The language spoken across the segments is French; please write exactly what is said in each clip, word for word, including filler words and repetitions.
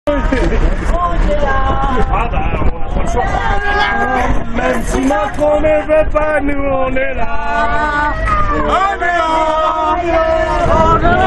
Ah bah on n'a pas le choix. Même si Macron ne veut pas, nous on est là. On est là. On est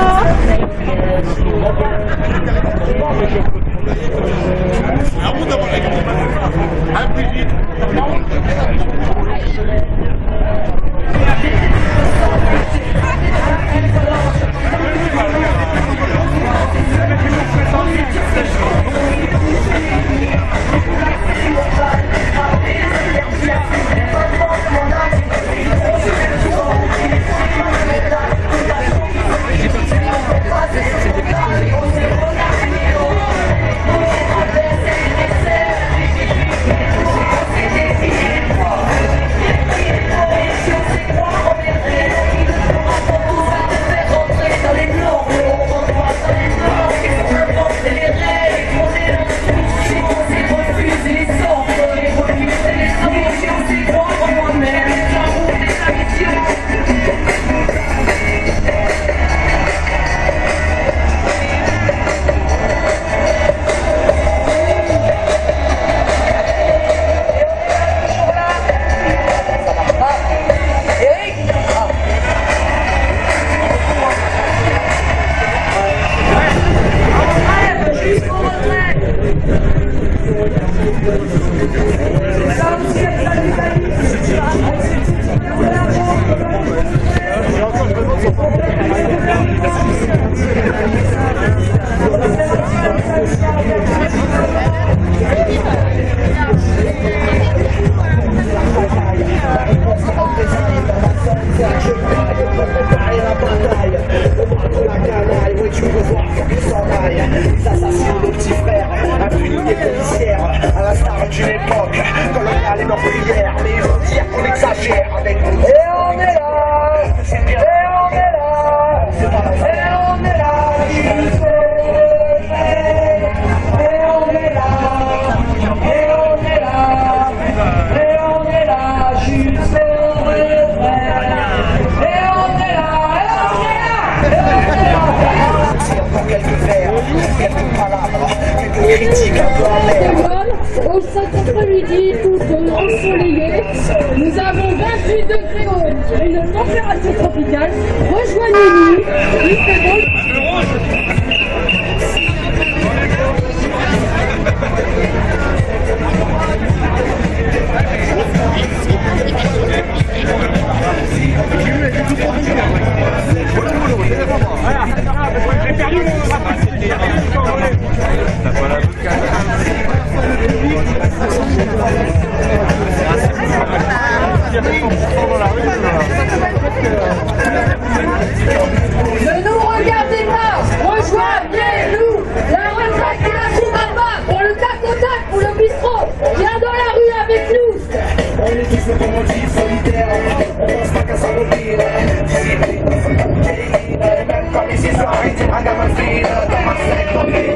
au centre après-midi, tout ensoleillé, nous avons vingt-huit degrés haut, une température tropicale. Rejoignez-nous, il fait bon. Ne nous regardez pas, rejoignez-nous. La retraite et la Chouba pour le tac au tac ou le bistrot. Viens dans la rue avec nous. On est tous le commandis solitaire, on pense pas qu'à s'envoler. Même quand les histoires étaient à gamin fil, comme un flingue dans les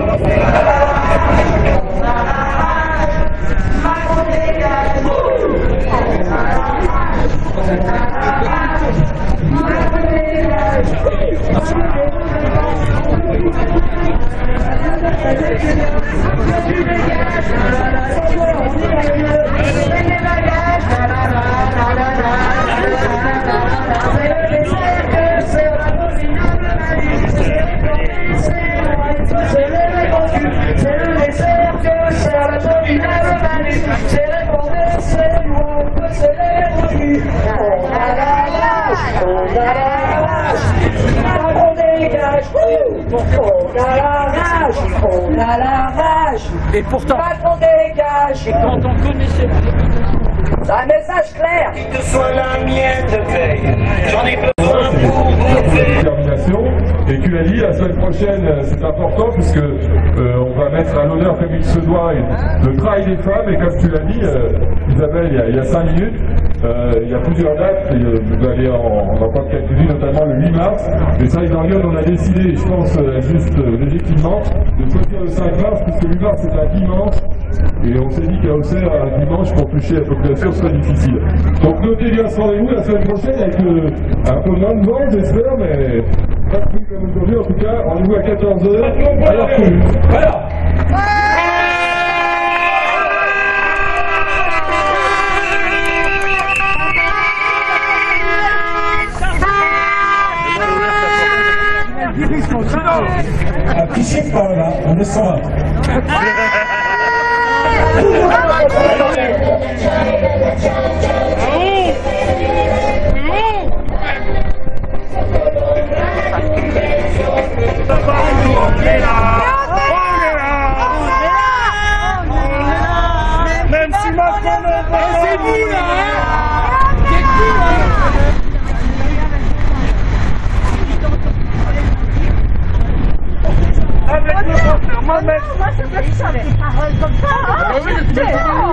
on a la rage. Et pourtant, Macron dégage. Et quand on connaissait C'est un message clair. que ce soit la mienne de veille, j'en ai besoin pour détermination. Et Q L I, la semaine prochaine, c'est important puisque euh, on va mettre à l'honneur, comme il se doit, le travail des femmes. Et comme tu l'as dit, euh, Isabelle, il y, a, il y a cinq minutes, euh, il y a plusieurs dates. Et, euh, vous allez en, en entendre quelques-unes, notamment le huit mars. Et ça, dans Lyon, on a décidé, je pense, euh, juste euh, légitimement, de choisir le cinq mars, puisque le huit mars, c'est un dimanche. Et on s'est dit qu'à Auxerre, un dimanche, pour toucher la population, ce serait difficile. Donc notez bien ce rendez-vous la semaine prochaine avec euh, un peu moins de vent, j'espère, mais pas de truc comme aujourd'hui, en tout cas, rendez-vous à quatorze heures, à l'heure commune. Voilà. Affiché par là, on le sent. Même si Macron ne veut pas, c'est vous là, avec le moi-même. Moi, je peux pas des paroles comme ça.